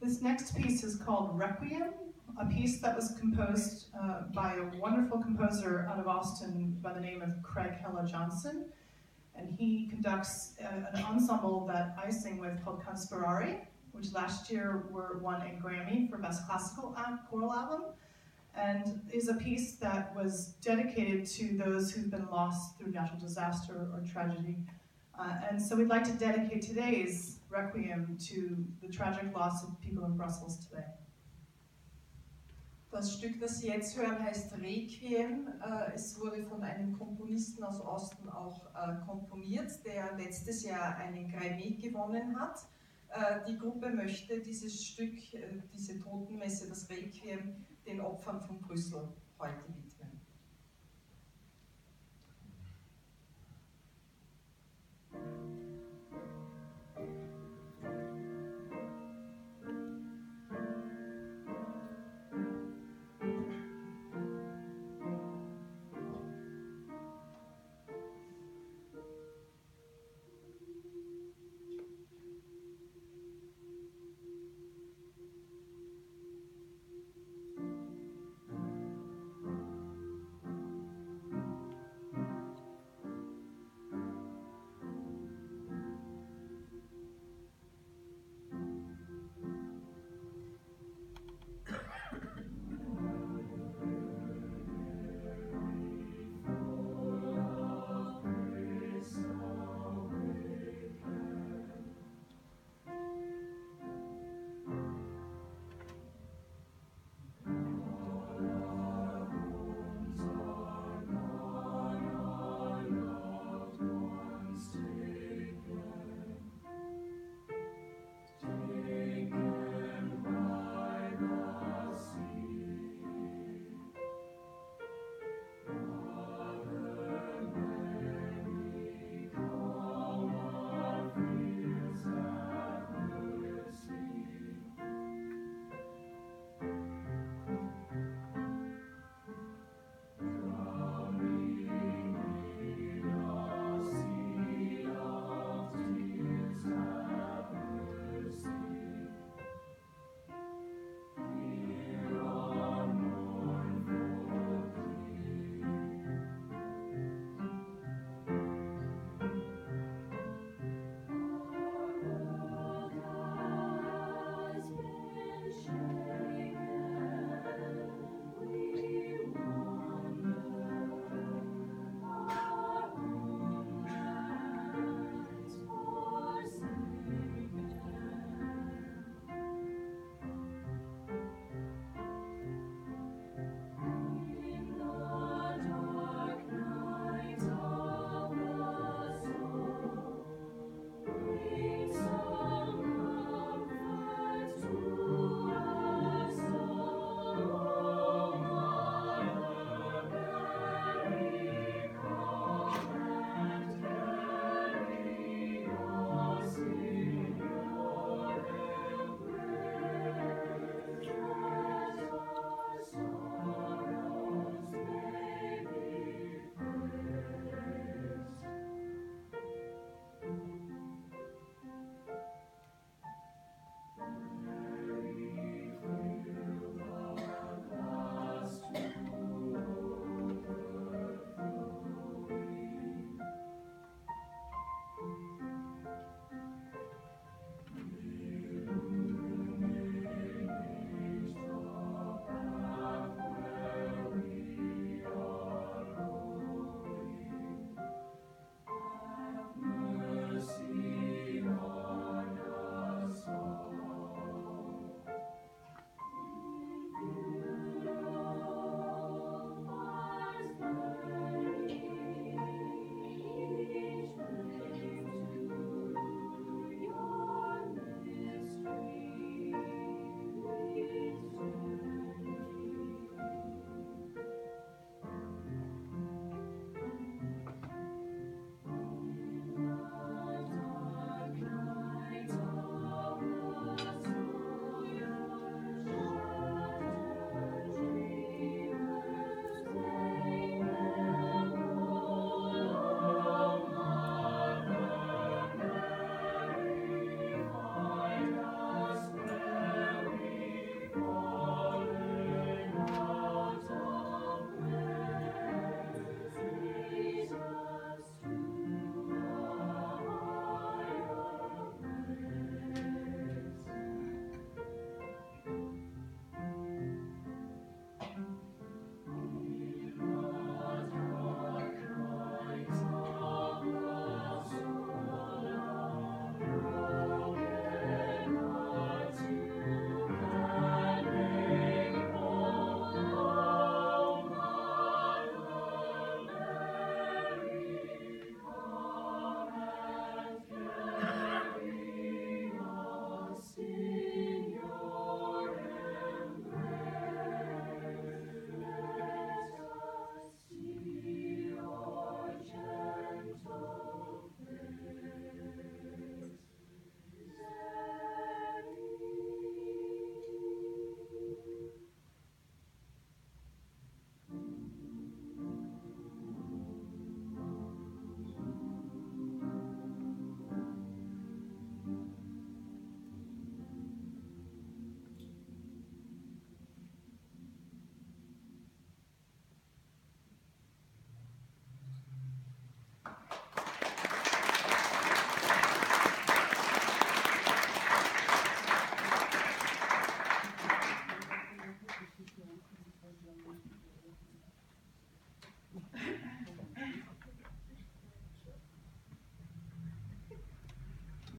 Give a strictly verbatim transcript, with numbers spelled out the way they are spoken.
This next piece is called Requiem, a piece that was composed uh, by a wonderful composer out of Austin by the name of Craig Hella Johnson. And he conducts a, an ensemble that I sing with called Conspirari, which last year were won a Grammy for Best Classical Choral Album, and is a piece that was dedicated to those who've been lost through natural disaster or tragedy. Uh, and so we'd like to dedicate today's Requiem to the tragic loss of people in Brussels today. Das Stück, das Sie jetzt hören, heißt Requiem. Es wurde von einem Komponisten aus Osten auch komponiert, der letztes Jahr einen Grammy gewonnen hat. Die Gruppe möchte dieses Stück, diese Totenmesse, das Requiem, den Opfern von Brüssel heute